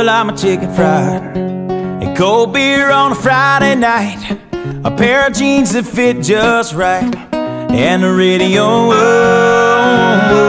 Well, I'm a chicken fried and cold beer on a Friday night, a pair of jeans that fit just right, and the radio. Oh,